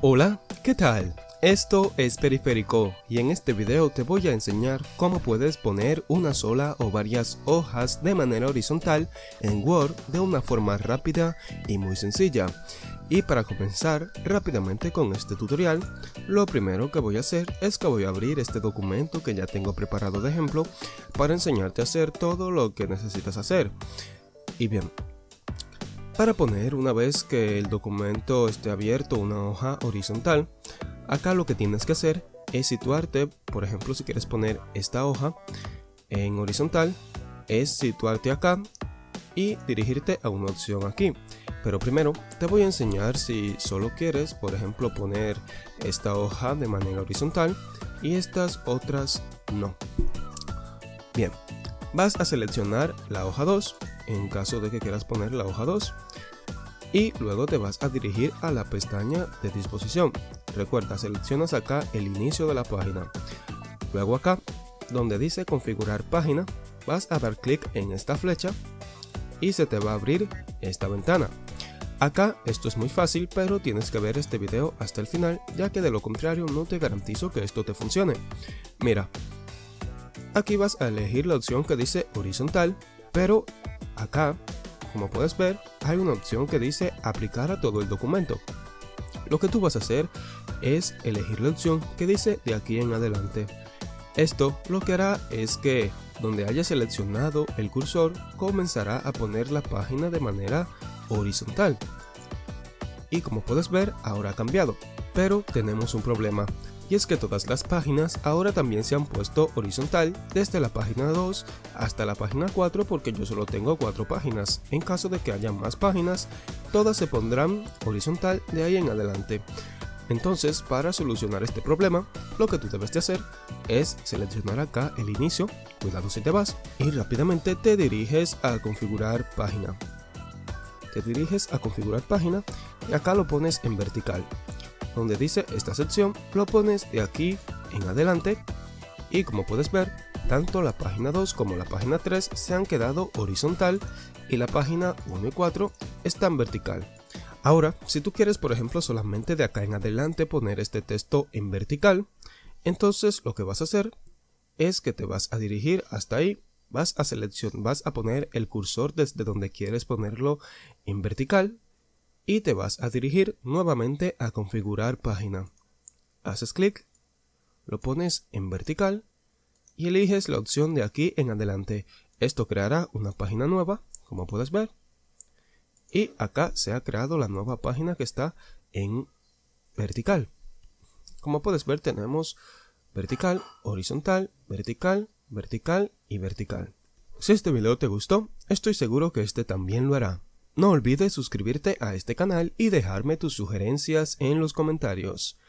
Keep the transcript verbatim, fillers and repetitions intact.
Hola, ¿qué tal? Esto es Periférico y en este video te voy a enseñar cómo puedes poner una sola o varias hojas de manera horizontal en Word de una forma rápida y muy sencilla. Y para comenzar rápidamente con este tutorial, lo primero que voy a hacer es que voy a abrir este documento que ya tengo preparado de ejemplo para enseñarte a hacer todo lo que necesitas hacer. Y bien, para poner una vez que el documento esté abierto una hoja horizontal, acá lo que tienes que hacer es situarte, por ejemplo si quieres poner esta hoja en horizontal, es situarte acá y dirigirte a una opción aquí. Pero primero te voy a enseñar si solo quieres, por ejemplo, poner esta hoja de manera horizontal y estas otras no. Bien, vas a seleccionar la hoja dos en caso de que quieras poner la hoja dos y luego te vas a dirigir a la pestaña de disposición. Recuerda, seleccionas acá el inicio de la página. Luego acá, donde dice configurar página, vas a dar clic en esta flecha y se te va a abrir esta ventana. Acá esto es muy fácil, pero tienes que ver este video hasta el final, ya que de lo contrario no te garantizo que esto te funcione. Mira, aquí vas a elegir la opción que dice horizontal, pero acá, como puedes ver, hay una opción que dice aplicar a todo el documento. Lo que tú vas a hacer es elegir la opción que dice de aquí en adelante. Esto lo que hará es que donde hayas seleccionado el cursor comenzará a poner la página de manera horizontal. Y como puedes ver, ahora ha cambiado, pero tenemos un problema. Y es que todas las páginas ahora también se han puesto horizontal desde la página dos hasta la página cuatro, porque yo solo tengo cuatro páginas. En caso de que haya más páginas, todas se pondrán horizontal de ahí en adelante. Entonces, para solucionar este problema, lo que tú debes de hacer es seleccionar acá el inicio, cuidado si te vas, y rápidamente te diriges a configurar página. Te diriges a configurar página y acá lo pones en vertical. Donde dice esta sección lo pones de aquí en adelante y como puedes ver, tanto la página dos como la página tres se han quedado horizontal y la página uno y cuatro están vertical. Ahora, si tú quieres por ejemplo solamente de acá en adelante poner este texto en vertical, entonces lo que vas a hacer es que te vas a dirigir hasta ahí, vas a seleccionar, vas a poner el cursor desde donde quieres ponerlo en vertical y te vas a dirigir nuevamente a configurar página. Haces clic, lo pones en vertical y eliges la opción de aquí en adelante. Esto creará una página nueva, como puedes ver. Y acá se ha creado la nueva página que está en vertical. Como puedes ver, tenemos vertical, horizontal, vertical, vertical y vertical. Si este video te gustó, estoy seguro que este también lo hará. No olvides suscribirte a este canal y dejarme tus sugerencias en los comentarios.